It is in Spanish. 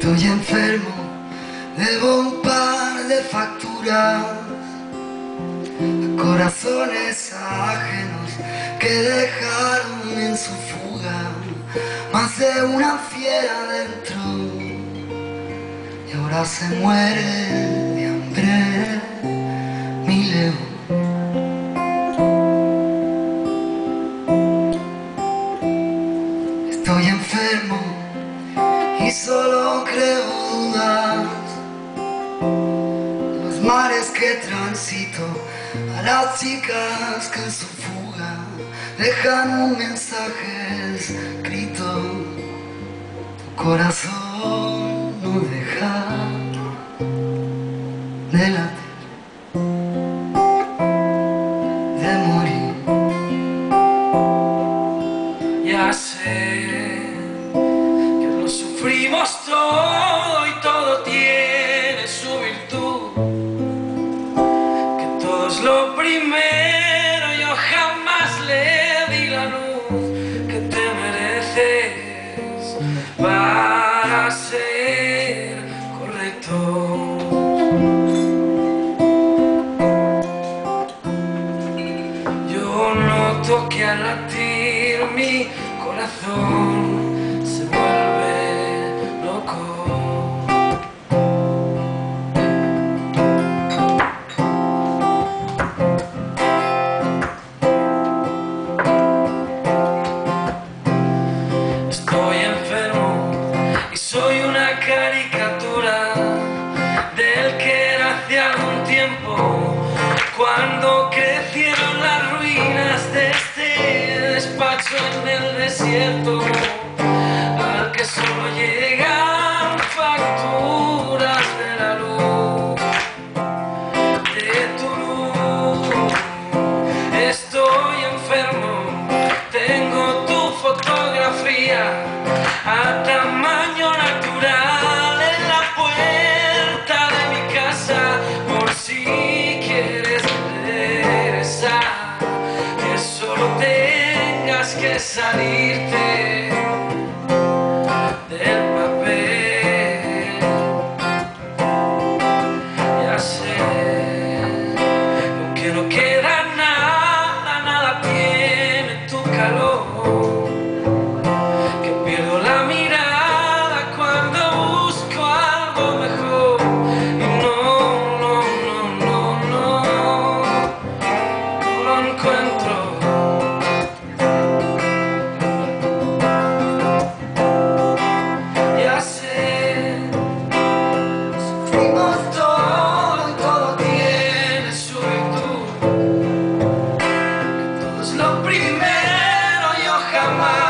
Estoy enfermo, debo un par de facturas a corazones ajenos que dejaron en su fuga más de una fiera dentro y ahora se muere de hambre mi león. Estoy enfermo y solo creo dudas de los mares que transito, a las chicas que en su fuga dejan un mensaje escrito. Tu corazón no deja de latir, de morir. Ya sé que lo sufrimos todo y todo tiene su virtud, que todo es lo primero, yo jamás le di la luz que te mereces para ser correcto. Yo noto que al latir mi corazón se vuelve loco. Estoy enfermo y soy una caricatura del que era hace algún tiempo, cuando crecieron las ruinas de este despacho en el desierto, al que solo llegan facturas de la luz, de tu luz. Estoy enfermo, tengo tu fotografía a tamaño natural en la puerta de mi casa, por si quieres regresar, que solo tengas que salirte del papel. Ya sé, aunque no queda nada, nada tiene tu calor, que pierdo la mirada cuando busco algo mejor y no lo encuentro. Ya sé, sufrimos todo y todo tiene su virtud, que todo es lo primero, yo jamás